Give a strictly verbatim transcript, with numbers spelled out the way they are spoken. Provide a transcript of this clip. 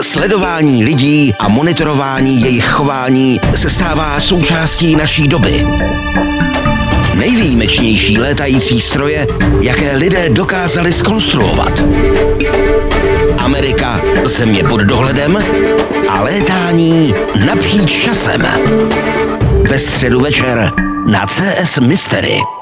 Sledování lidí a monitorování jejich chování se stává součástí naší doby. Nejvýjimečnější létající stroje, jaké lidé dokázali zkonstruovat. Amerika, země pod dohledem a létání napříč časem. Ve středu večer na C S Mystery.